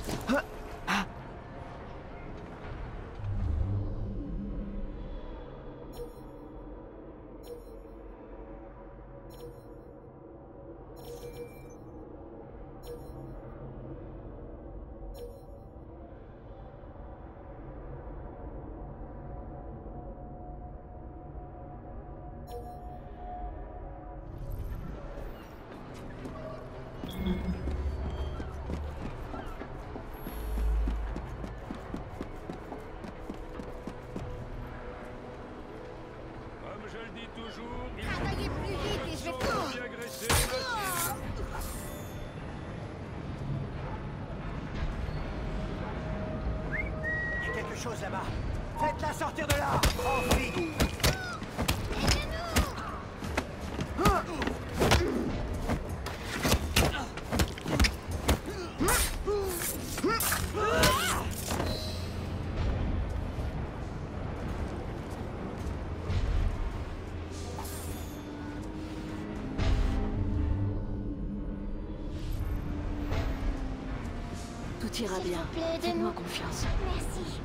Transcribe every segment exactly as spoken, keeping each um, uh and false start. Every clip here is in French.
Travaillez plus vite et je vais faire... Il y a quelque chose là-bas. Faites-la sortir de là. Enfuis. Tout ira bien. Faites-moi confiance. Merci.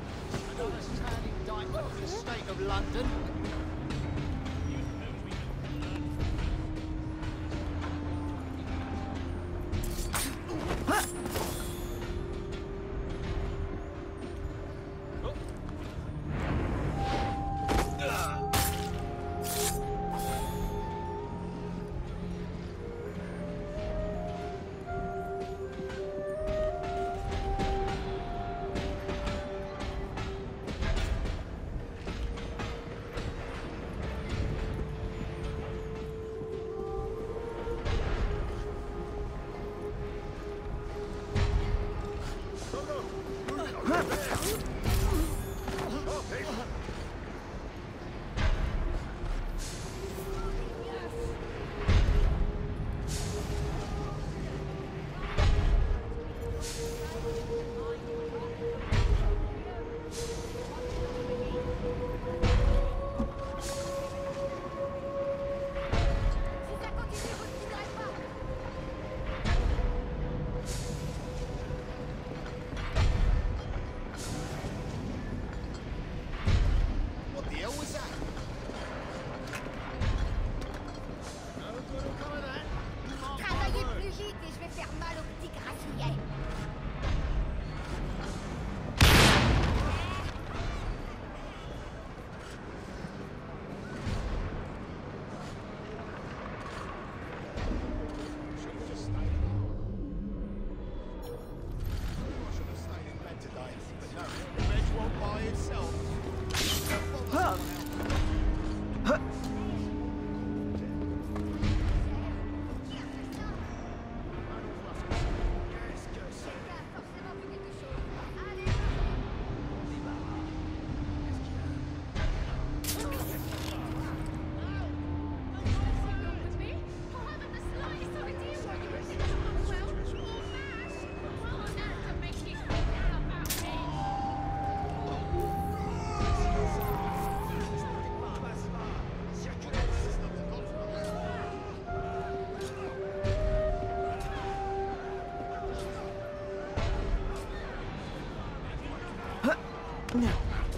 Travaillez plus vite et je vais faire mal au petit grassouillet. Non.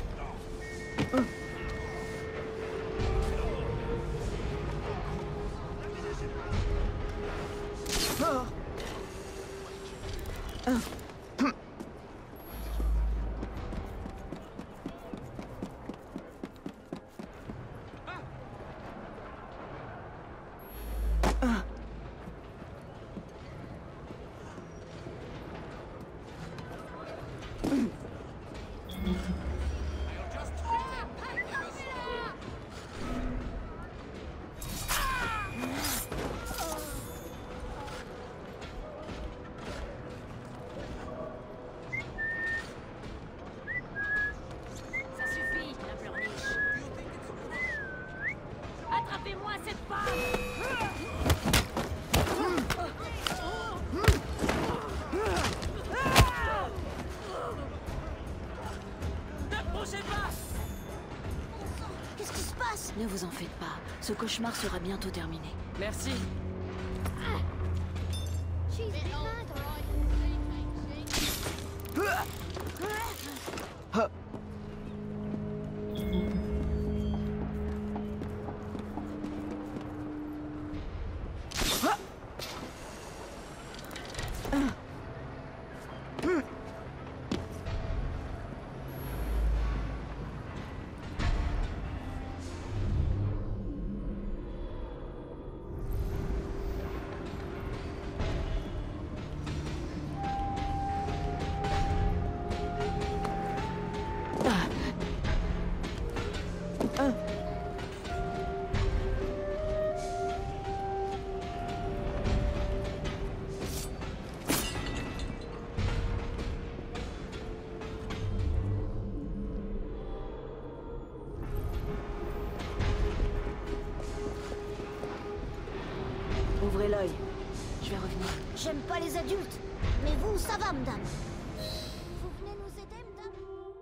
Ça suffit, la pleurniche. Attrapez-moi cette femme. Qu'est-ce qui se passe? Ne vous en faites pas. Ce cauchemar sera bientôt terminé. Merci. She's behind, all right. Ouvrez l'œil. Je vais revenir. J'aime pas les adultes. Mais vous, ça va, madame. Vous venez nous aider, madame?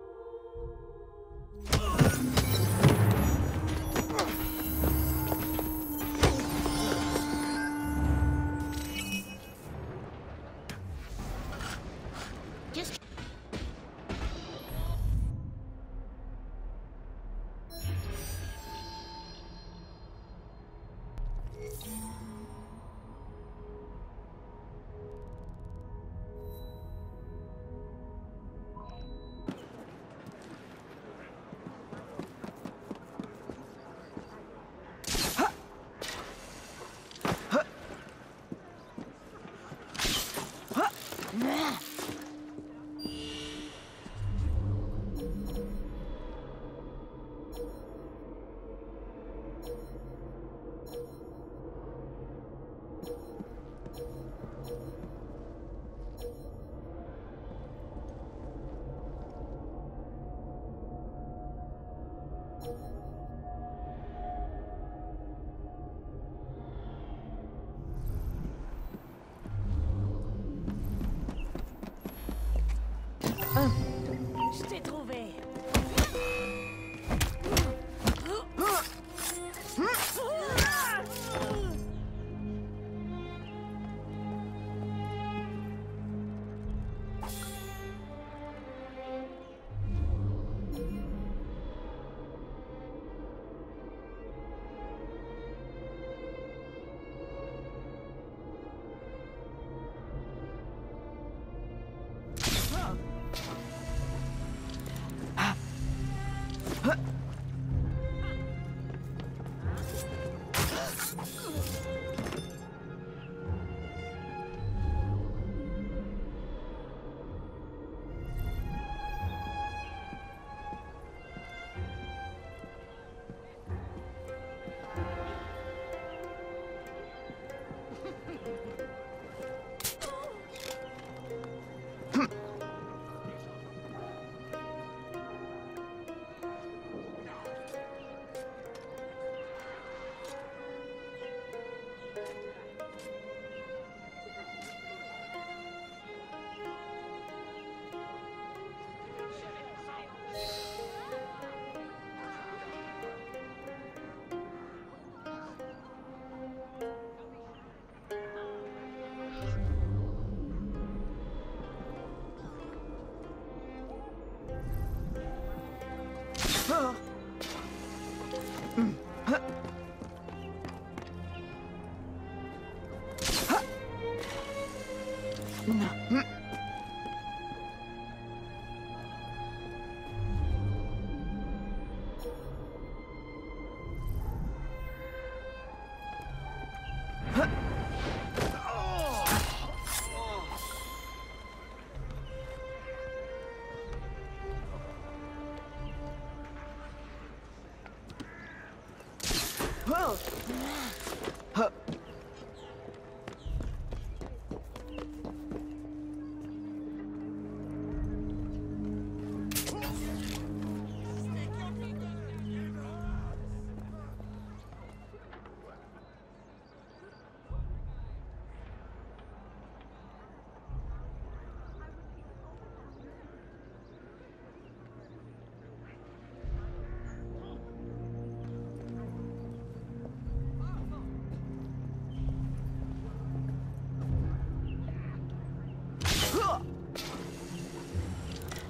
Qu'est-ce que... Je t'ai trouvé.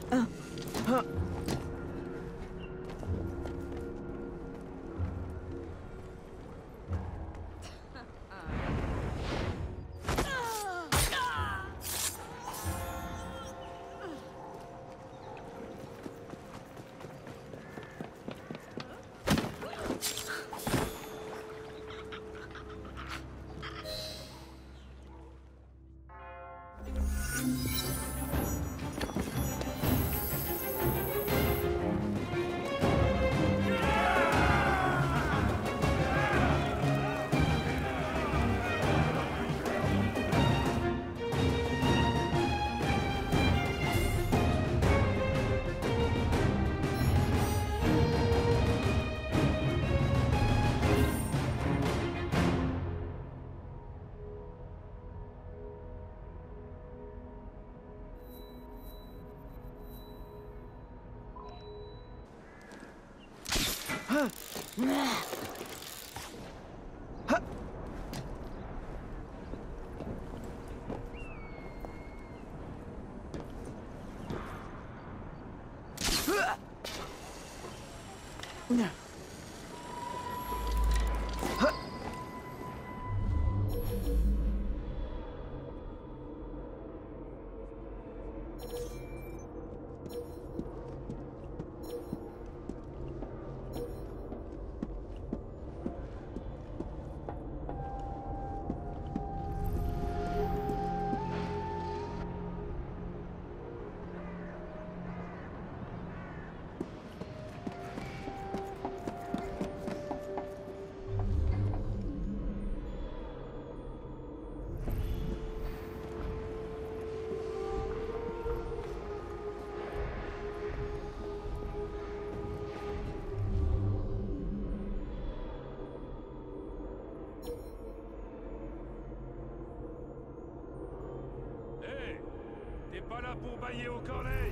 Pas là pour bailler aux corneilles.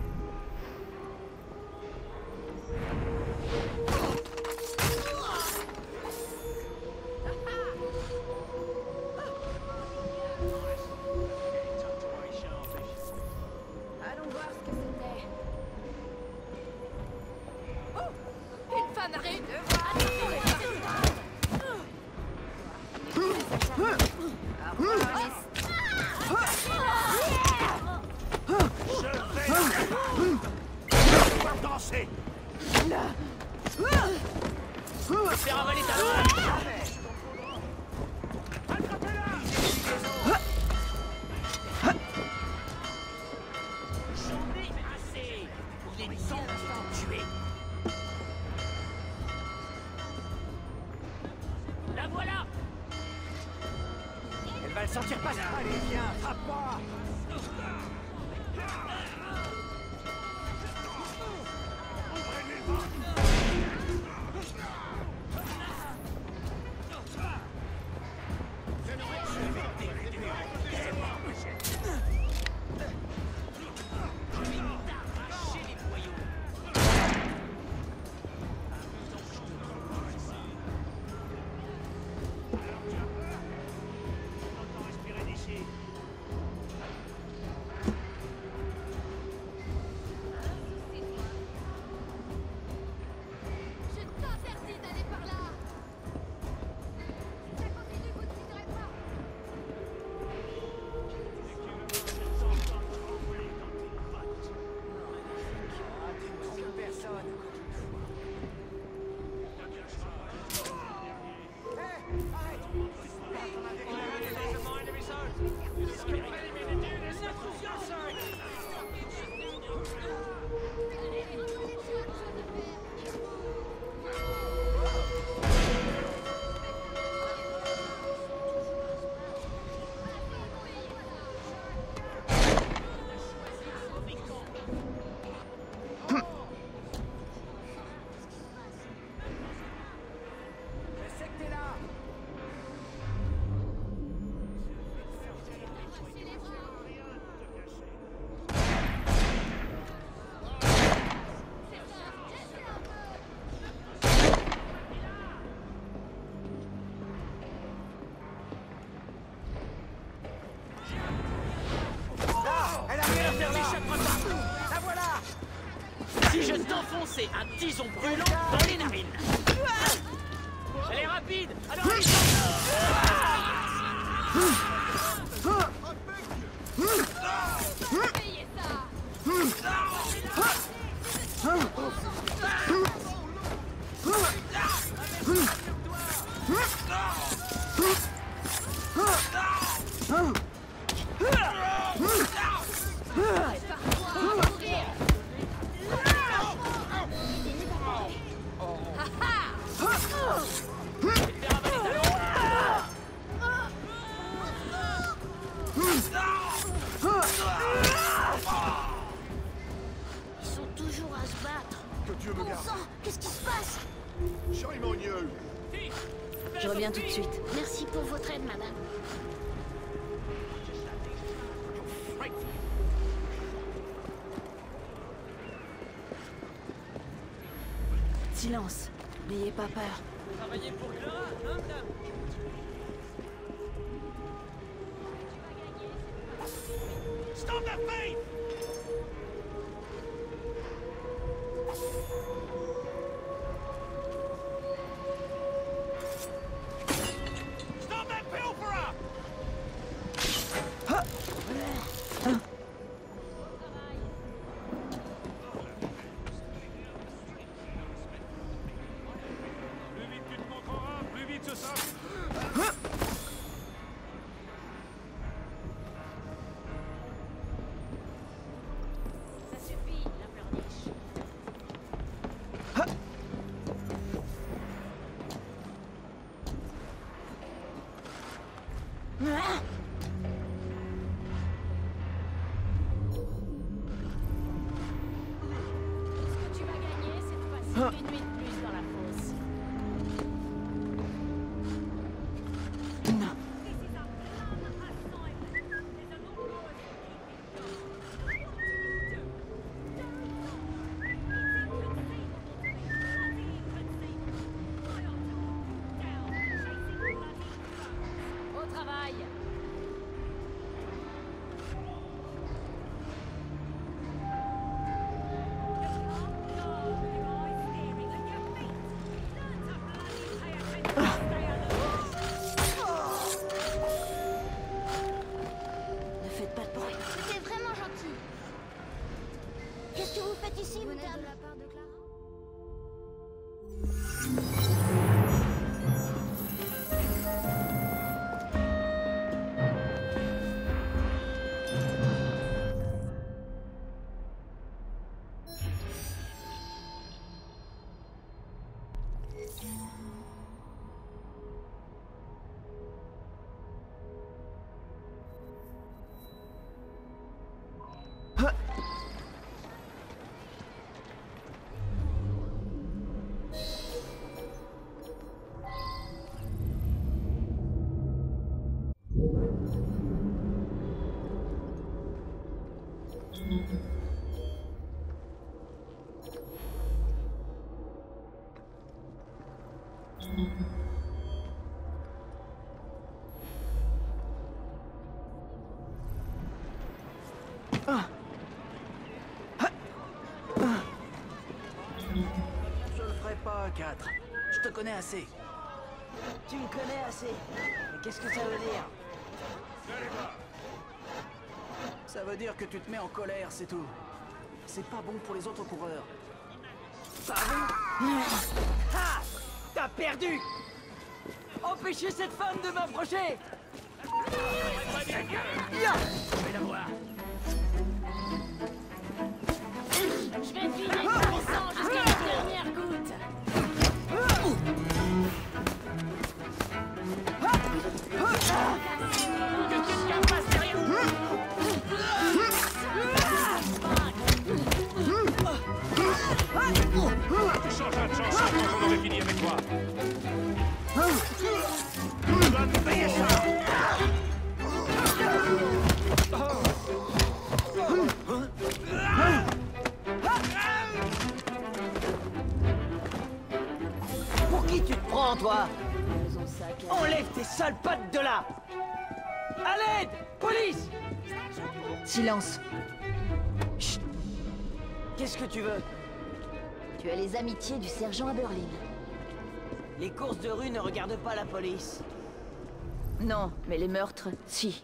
Allons voir ce que c'était. Oh, une femme arrive. Attention les Danser. Faire avaler ta langue. Attrapez-la. J'en ai assez. Il est temps de te tuer. La voilà. Elle va le sentir passer. Allez, viens, frappe-moi. s'enfoncer un tison brûlant dans les narines. Elle est rapide. Alors allez, Payez ça. Ils sont toujours à se battre. Que Dieu me Bon garde. sang, qu'est-ce qui se passe? Chérimonieuse. Je reviens tout de suite. Merci pour votre aide, madame. Silence. N'ayez pas peur. travaillez pour Clara, hein, madame? Stop that faith! Stop that pilferer! Plus vite tu te montreras, plus vite ce sera. Ça suffit, la pleurniche. Ce que tu vas gagner, c'est de passer une nuit de plus dans la fosse. Non. Au travail. Ne faites pas de bruit. C'était vraiment gentil. Qu'est-ce que vous faites ici, Vous venez madame? de la part de Clara? Je le ferai pas à quatre. Je te connais assez. Tu me connais assez. Mais qu'est-ce que ça veut dire? Ça veut dire que tu te mets en colère, c'est tout. C'est pas bon pour les autres coureurs. Pardon? Ah! T'as perdu! Empêchez cette femme de m'approcher! Ya! Je vais la voir. Je vais te vider ton sang jusqu'à la dernière goutte. Tu changeras de chanson quand on aurait fini avec toi. Tu vas me payer ça! Pour qui tu te prends, toi? Enlève tes sales pattes de là! À l'aide! Police! Silence. Chut! Qu'est-ce que tu veux? Tu as les amitiés du sergent Aberlin. Les courses de rue ne regardent pas la police. Non, mais les meurtres, si.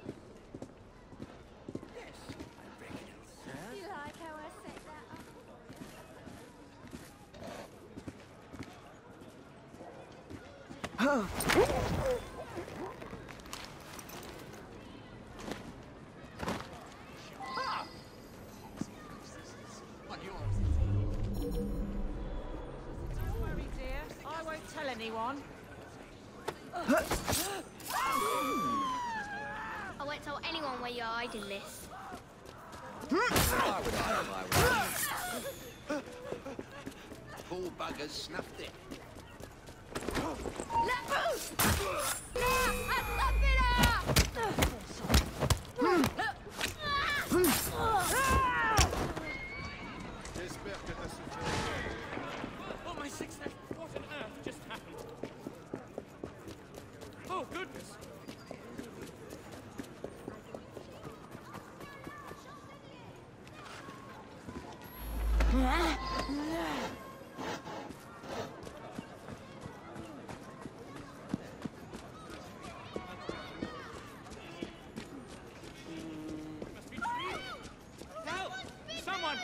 You like how I set that up? Don't worry, dear. I won't tell anyone. I won't tell anyone where you're hiding this. Poor buggers snuffed it. J'espère que t'as souffert. Oh, my six neck! What on earth just happened? Oh, goodness! Must be true. Help! Someone!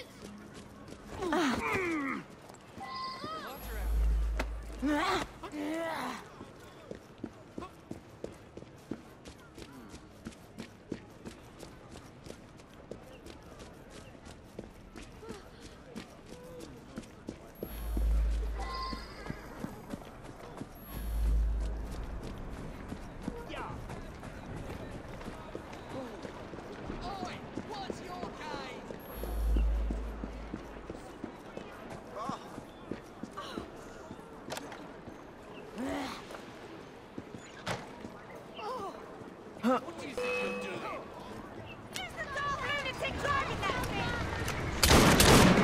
What do you think you're doing? It's the dark lunatic driving that thing!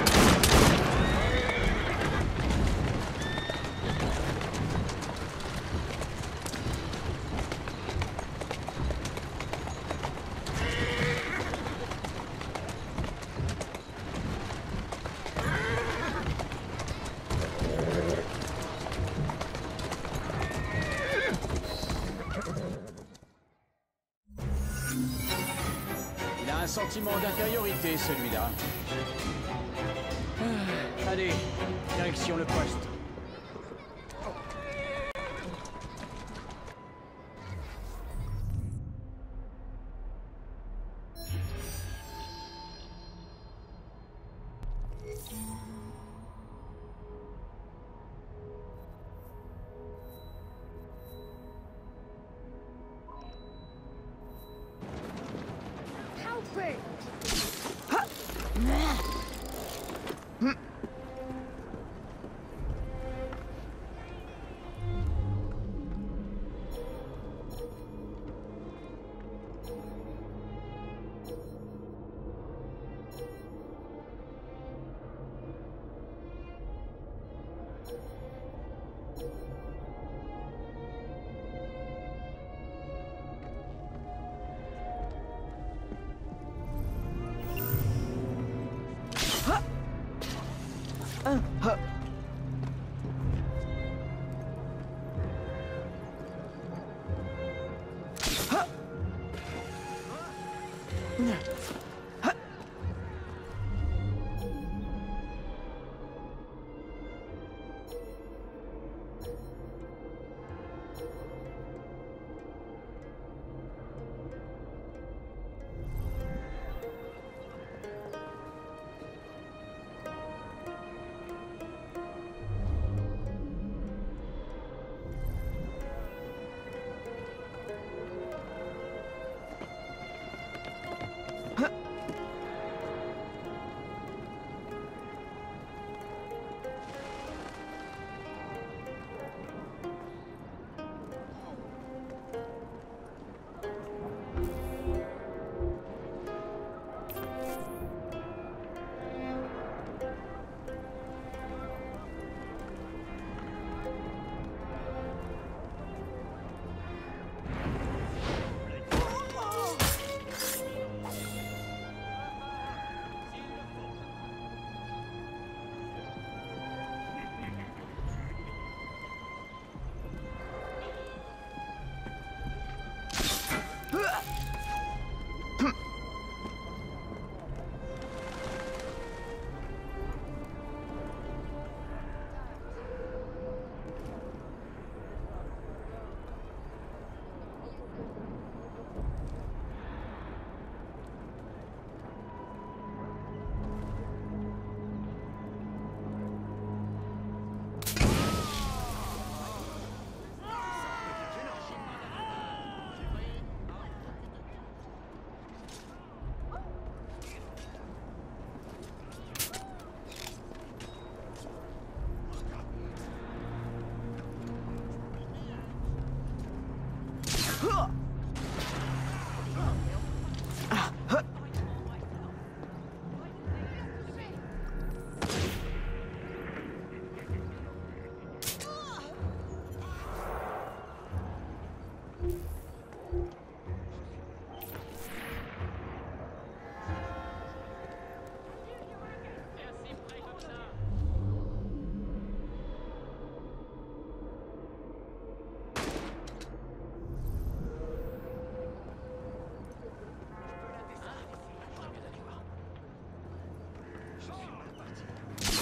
Il a un sentiment d'infériorité, celui-là. Ah, allez, direction le poste. How rude!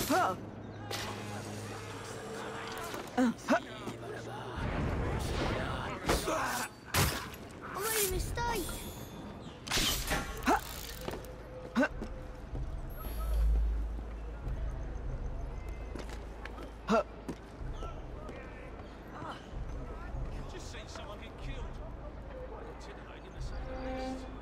Ah. Oj, mi stai! Just seen someone get killed. Lieutenant in the same list.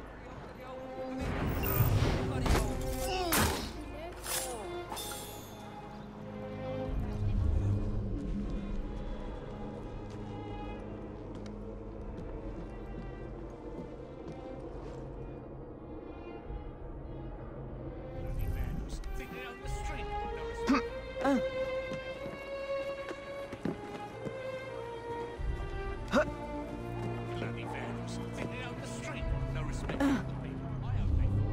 Thinking out the street. No respect. Bloody vandals. Thinking out the street. No respect for people. I have people.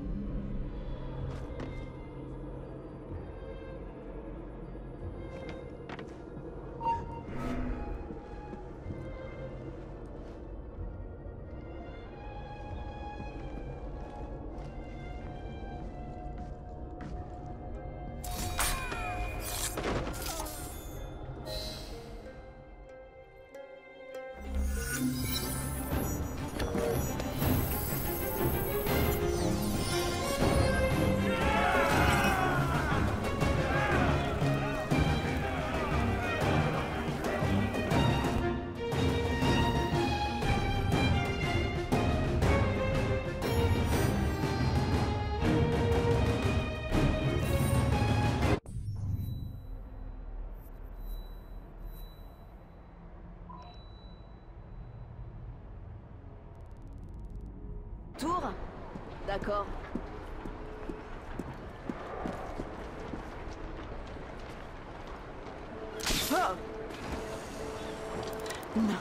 Tour? D'accord. Ah. Non.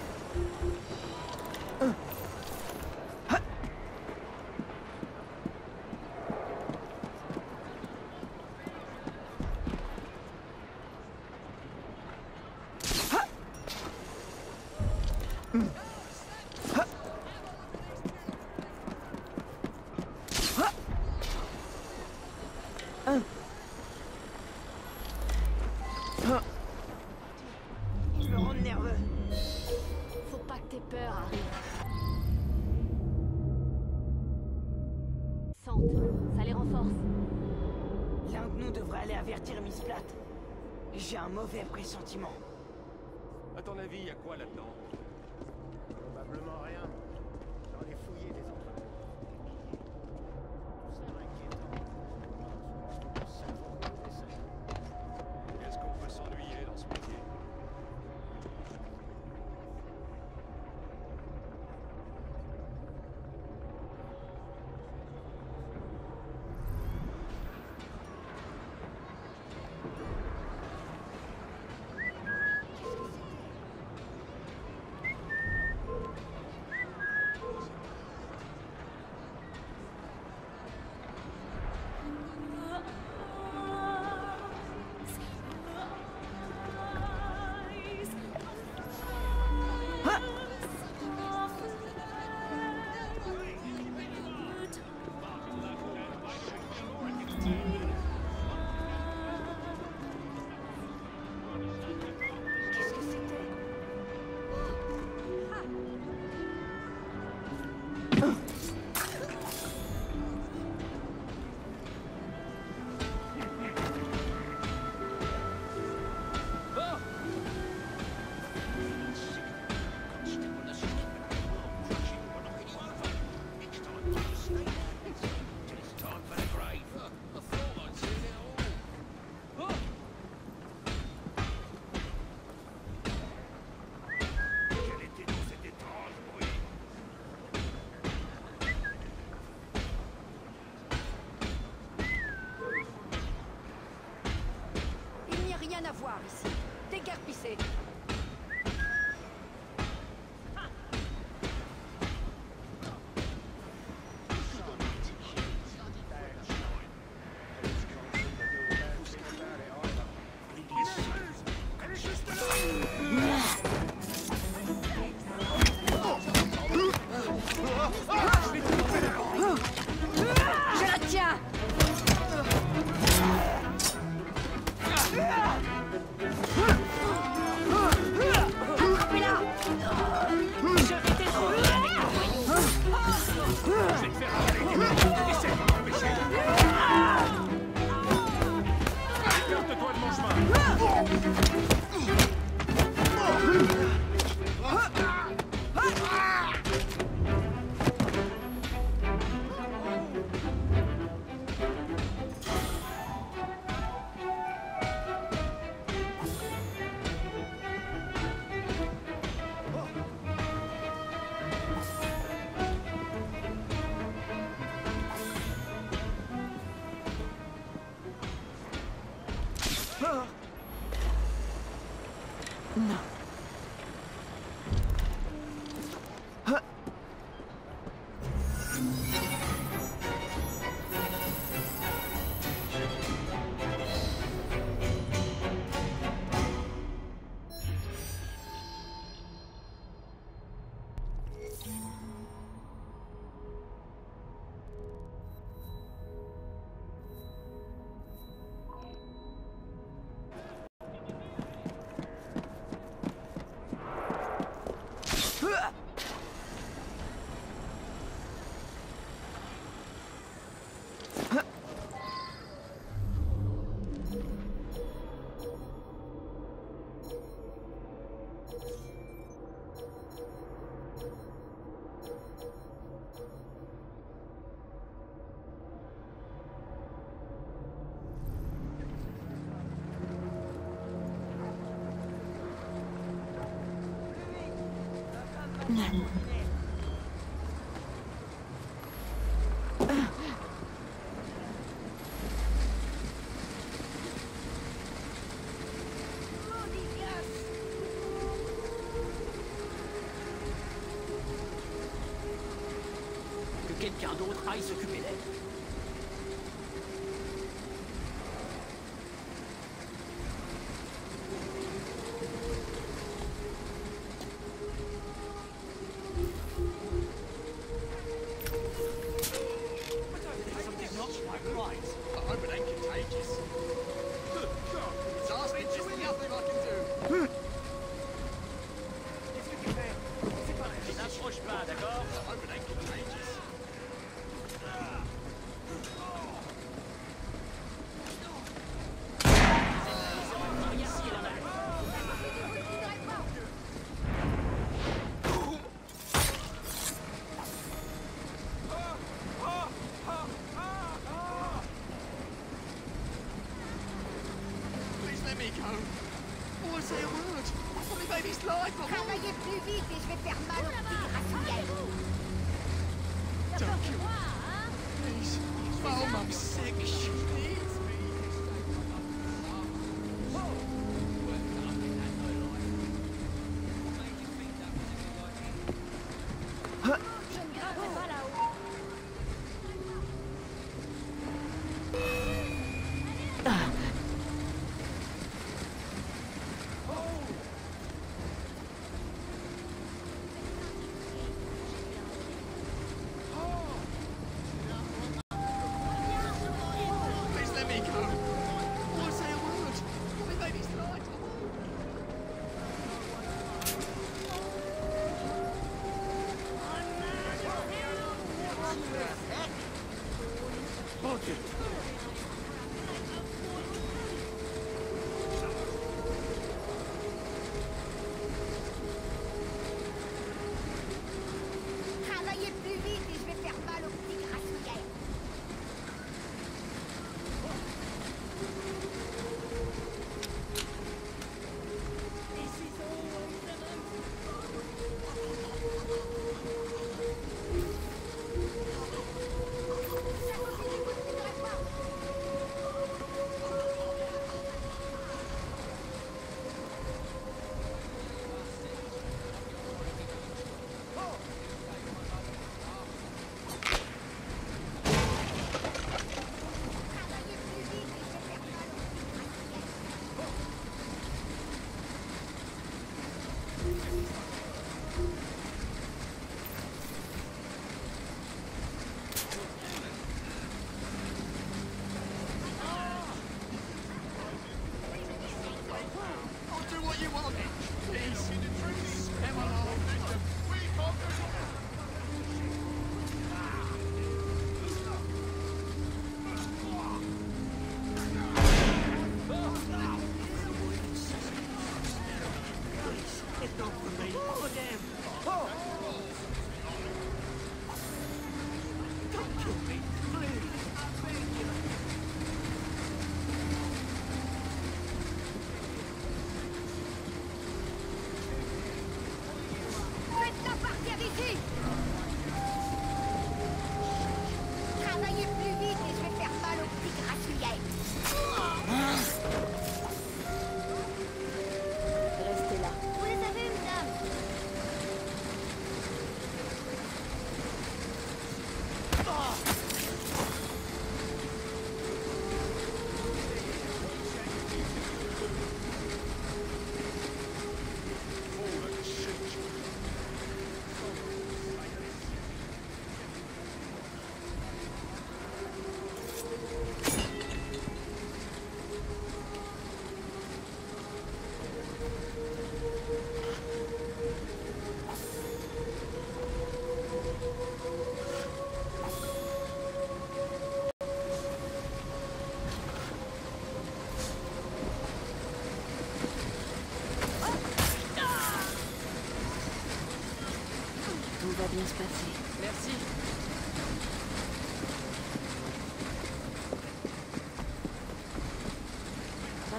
Euh. Ah. Ah. Mm. Ah. Ah. Ah. Ah. Ils me rendent nerveux. Faut pas que t'aies peur, Harry. Sente, ça les renforce. L'un de nous devrait aller avertir Miss Platt. J'ai un mauvais pressentiment. À ton avis, y a quoi là-dedans? Probablement rien. J'en ai fouillé des enfants. Tout ça inquiétant. Le cerveau des dessins. Est-ce qu'on peut s'ennuyer dans ce métier? Qu'est-ce que c'était? Quel était donc cet étrange bruit? Il n'y a rien à voir ici. Déguerpissez. Elle est juste là! Je la tiens. Non. Non. Que quelqu'un d'autre aille s'occuper d'elle. I hope it ain't contagious. Good God, it's asking just the other thing I can do. Qu'est-ce que tu fais? C'est pas Tu n'approches pas, d'accord? I hope it ain't contagious. Ici, elle en a. Please let me go. Oh, I say a word. I thought my baby's life. I Travaillez plus vite et je vais faire mal au petit grassouillet. Don't kill her. Please. Oh, Mum's sick. She needs me. Je ne grimperai pas là-haut. Please let me go. Oh, I say a word. I thought my baby's life. Mon Dieu! Travaillez plus vite et je vais faire mal au petit grassouillet. Ça continue, continuerai pas.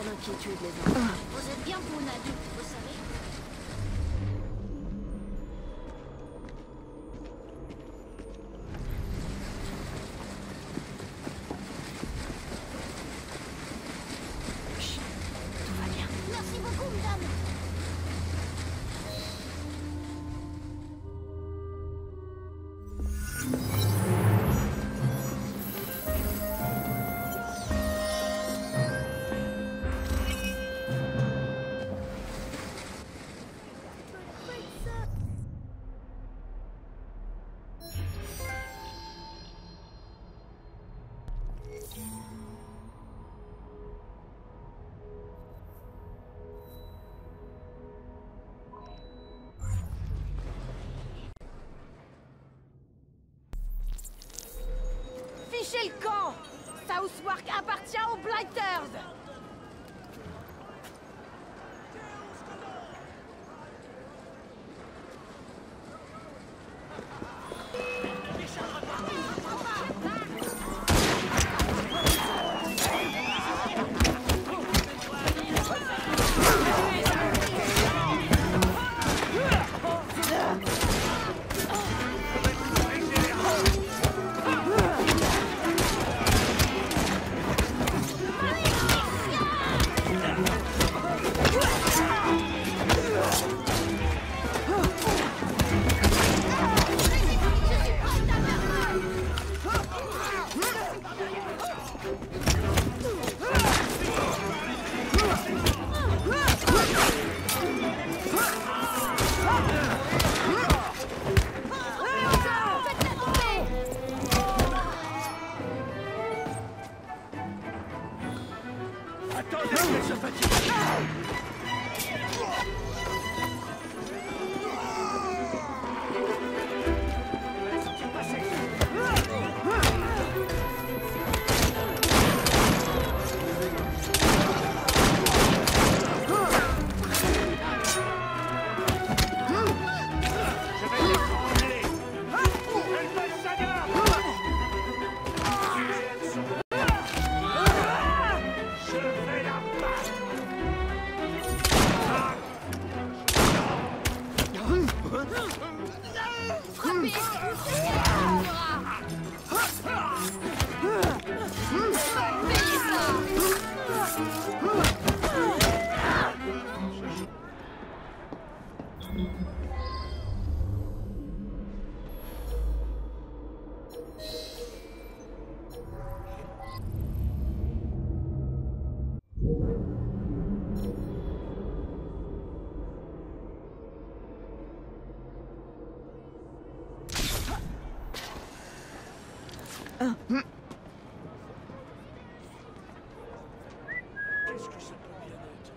Pas d'inquiétude, les enfants. Vous êtes bien pour une adulte, vous savez. Chut, tout va bien. Merci beaucoup, madame. Fichez le camp! Southwark appartient aux Blighters! Attendez qu'elle se fatigue. Laissez-y passer. Je vais l'étrangler. Elle passe sa garde. Je vais la battre. Qu'est-ce que ça peut bien être?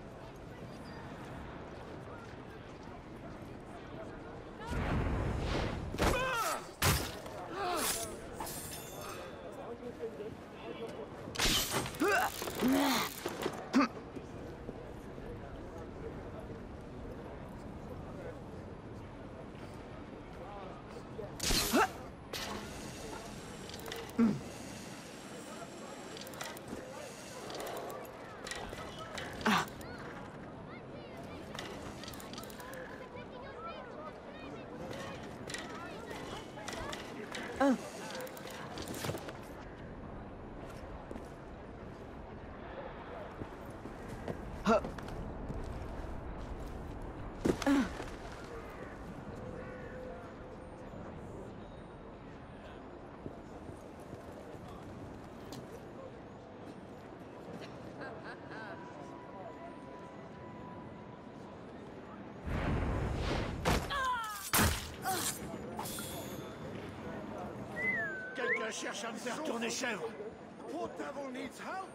Quelqu'un cherche à me faire tourner chèvre. Poor devil needs help.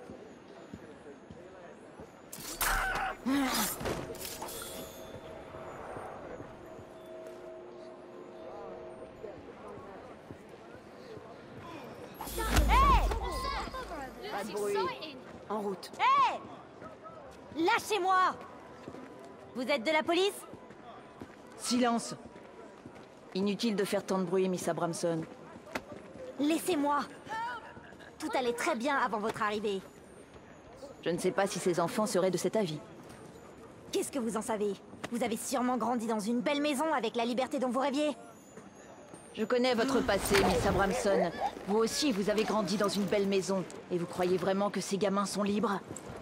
Pas de bruit. En route. Hé! Lâchez-moi! Vous êtes de la police? Silence. Inutile de faire tant de bruit, Miss Abramson. Laissez-moi. Tout allait très bien avant votre arrivée. Je ne sais pas si ses enfants seraient de cet avis. Qu'est-ce que vous en savez? Vous avez sûrement grandi dans une belle maison avec la liberté dont vous rêviez. Je connais votre passé, Miss Abramson. Vous aussi, vous avez grandi dans une belle maison. Et vous croyez vraiment que ces gamins sont libres?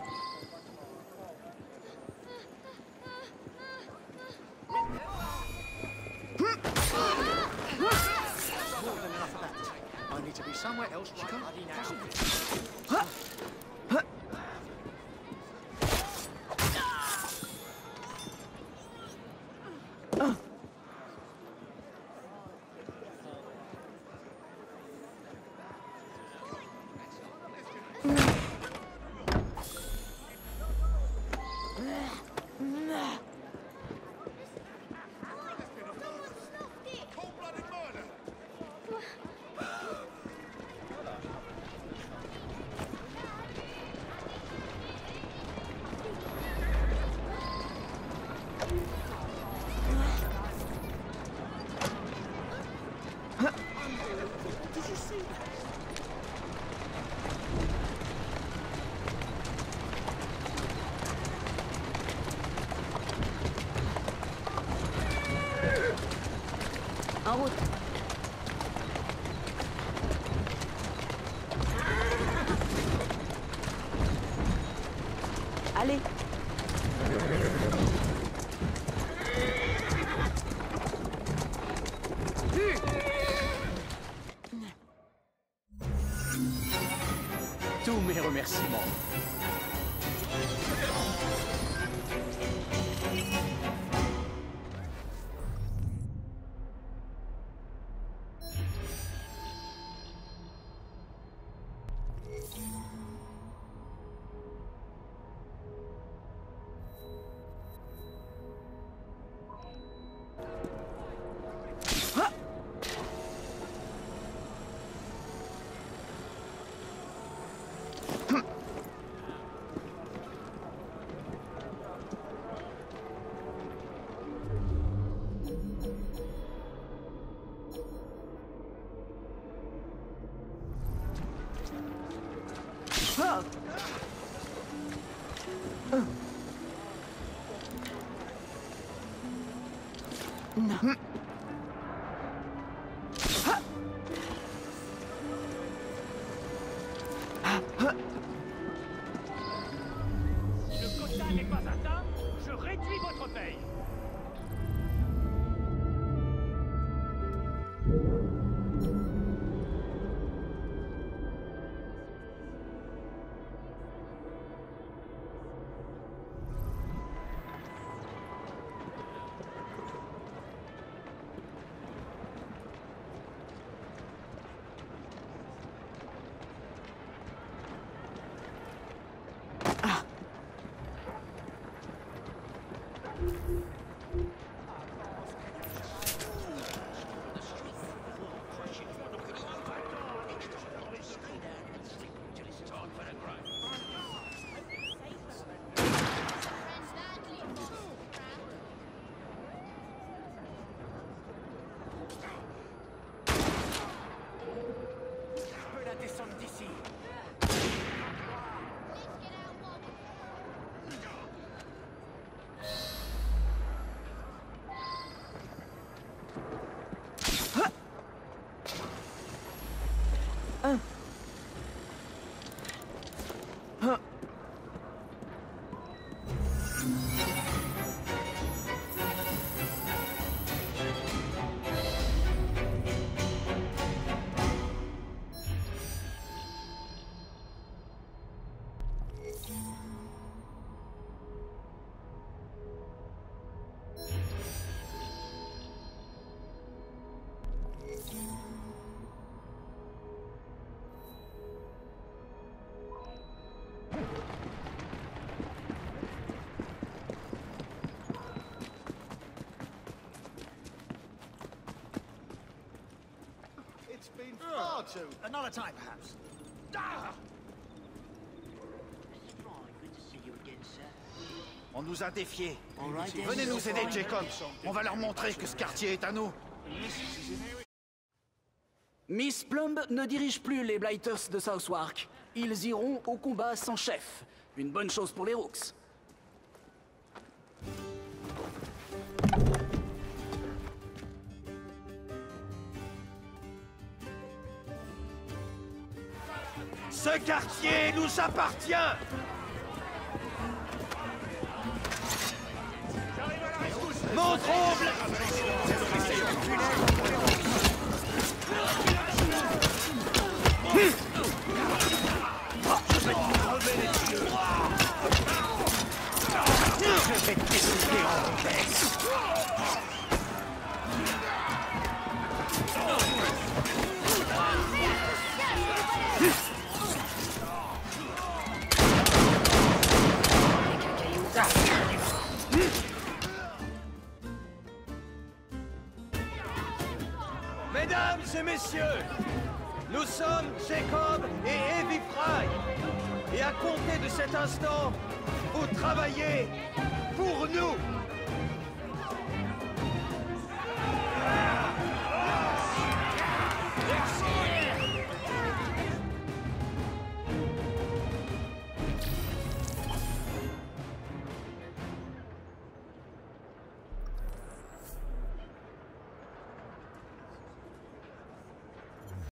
I need to be somewhere else. She can't be now. Cold-blooded murder. En route. Allez. Tous mes remerciements. Non. Si le quota n'est pas atteint, je réduis votre paye. It's been far too. Another time, perhaps. Ah! On nous a défiés. Venez nous aider, Jacob. On va leur montrer que ce quartier est à nous. Miss Plumb ne dirige plus les Blighters de Southwark. Ils iront au combat sans chef. Une bonne chose pour les Rooks. Ce quartier nous appartient! Mon trouble! Je vais te décider en vitesse. Mesdames et messieurs, nous sommes Jacob et Evie Fry. Et à compter de cet instant, vous travaillez pour nous.